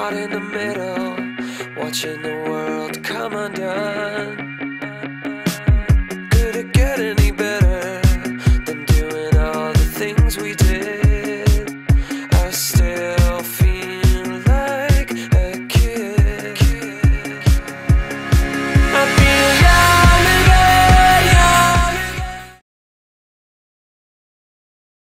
caught in the middle, watching the world come undone.